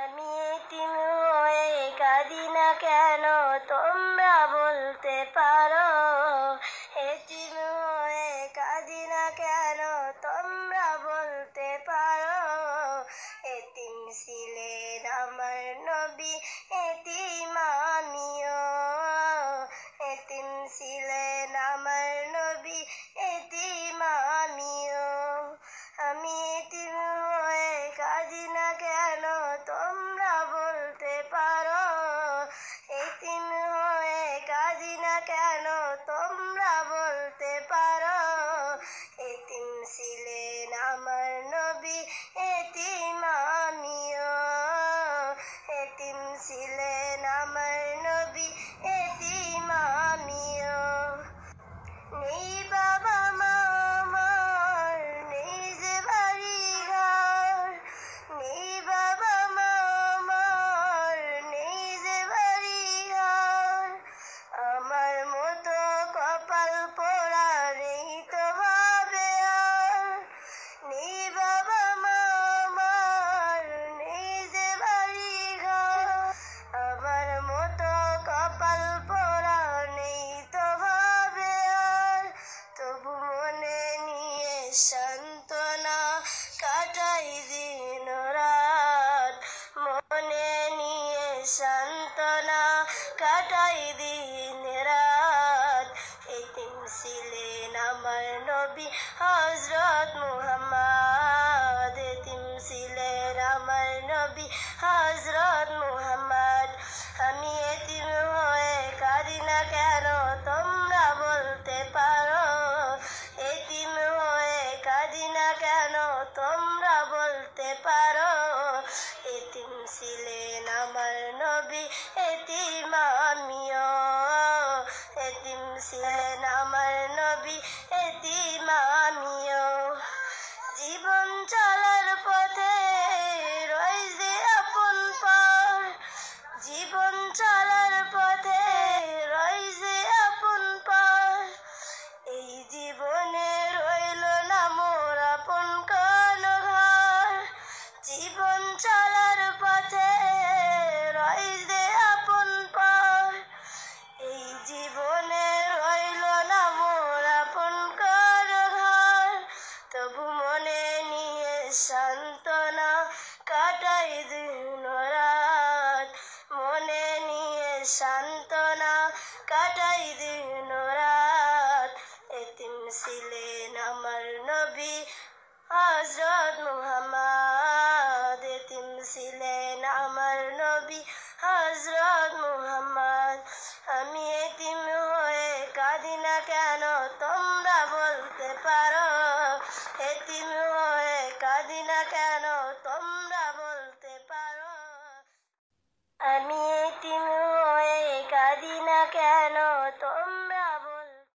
আমি এতিম হয়ে কাঁদি না কেন, তোমরা বলতে পারো? এতিম হয়ে কাঁদি না কেন, তোমরা বলতে পারো? এতিম ছিলেন আমার নবী, এতিম আমিও। এতিম ছিলেন আমার নবী, এতিম আমিও। আমি এতিম হয়ে কাঁদি না কেন, তোমরা বলতে পারো? এতিম হয়ে কাঁদি না কেন, তোমরা বলতে পারো? এতিম ছিলেন আমার নবী, এতিম আমিও। এতিম ছিলেন আমার নবী, এতিম আমিও। নেই বাবা মা আমার, নেই যে বাড়ি ঘর। নেই বাবা মা আমার, নেই যে বাড়ি ঘর। আমার মতো কপাল পোড়া নেই তো ভাবে আর। নেই বাবা মা আমার, নেই যে বাড়ি ঘর। আমার মতো কপাল পোড়া নেই তো ভাবে আর। তবু মনে নিয়ে সান্ত্বনা কাটাই দিন রাত। মনে নিয়ে সান্ত্বনা কাটাই দিন রাত। এতিম ছিলেন আমার নবী হযরত মুহাম্মদ। এতিম ছিলেন আমার নবী হযরত মুহাম্মদ। আমি এতিম হয়ে কাঁদি না কেন, তোমরা বলতে পারো? এতিম হয়ে কাঁদি না কেন, তোমরা বলতে পারো? এতিম ছিলেন আমার নবী, এতিম আমিও। এতিম ছিলেন আমার নবী, এতিম আমিও। জীবন চলার পথে রয় যে আপন পর। জীবন চলার পথে রয় যে আপন পর। এই জীবনে রইল না মোর আপন কোনো ঘর। জীবন চলার পথে রয় যে আপন পর। এই জীবনে রইল না মোর আপন কোনো ঘর। তবু মনে নিয়ে সান্ত্বনা কাটাই দিন রাত। মনে নিয়ে সান্ত্বনা কাটাই দিন রাত। এতিম ছিলেন আমার নবী হযরত মুহাম্মদ। এতিম ছিলেন আমার নবী হযরত মুহাম্মদ। আমি এতিম হয়ে কাঁদি না কেন, তোমরা বলতে পারো? এতিম হয়ে কাঁদি না কেন, তোমরা